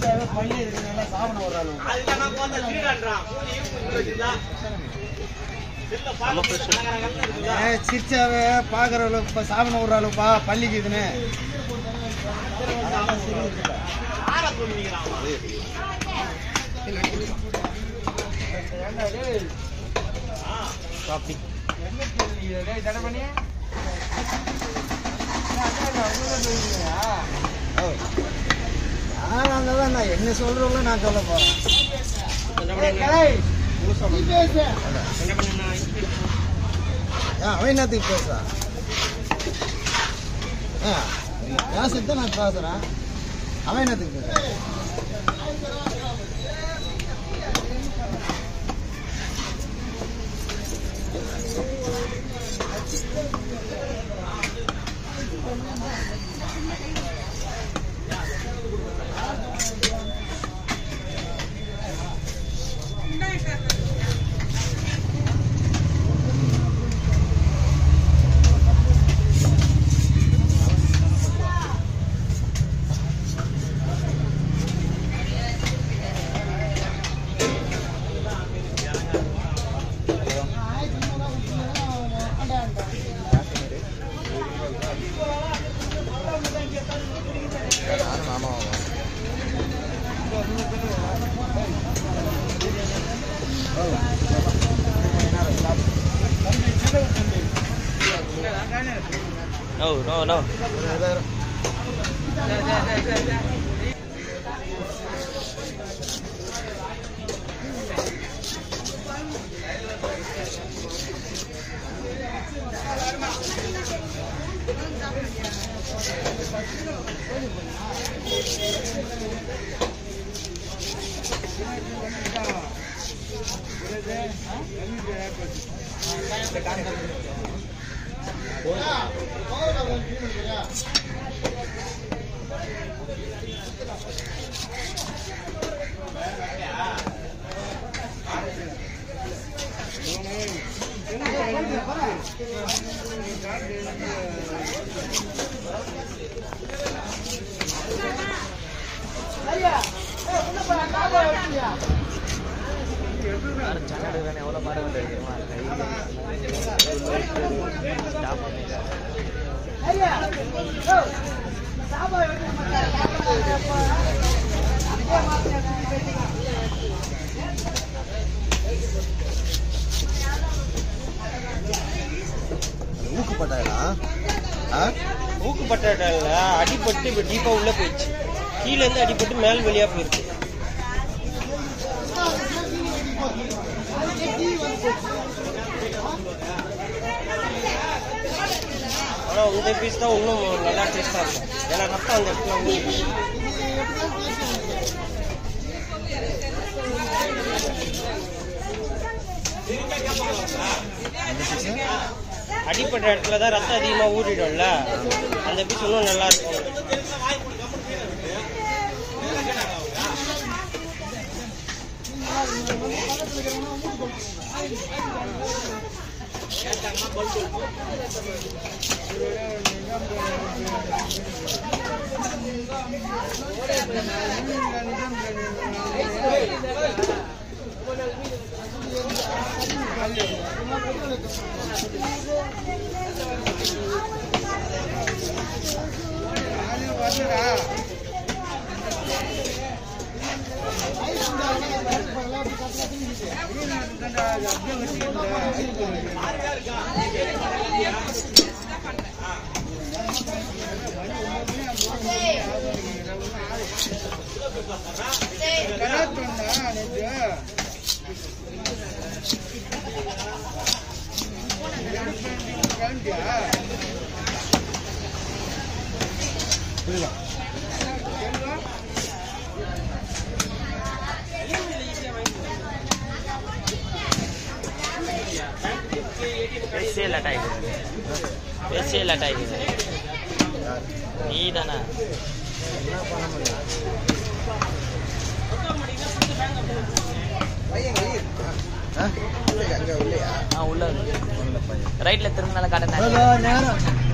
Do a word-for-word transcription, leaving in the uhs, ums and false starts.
பள்ளி இருக்கிறதுனால சாவன ஒரு ஆளு சிரிச்சாவே பாக்குறவளு இப்ப சாவன ஒரு ஆளுப்பா பள்ளிக்கு இதுன்னு நான் என்ன சொல்றோம்ல நான் சொல்ல போறேன் அவன் என்னத்துக்கு பேசுறான் பேசுறத நான் பேசுறேன் அவன் என்னத்துக்கு பேசுறான் No, no, no. ஊக்குப்பட்ட அடிபட்டு இப்ப டீப்பா உள்ள போயிடுச்சு. கீழே இருந்து அடிபட்டு மேல் வெளியா போயிருக்கு. ஆனா இந்த பீஸ் தான் இன்னும் நல்லா டேஸ்டா இருக்கும். ஏன்னா ரத்தம் அந்த இடத்துல ஊறி அடிப்பட்ட இடத்துல தான் ரத்தம் அதிகமா ஊறிடும்ல, அந்த பீஸ் இன்னும் நல்லா இருக்கும். पैसे लटाएगा पैसे लटाएगा ये दाना हाँ उल्ला राइट ले तिरुमला काटना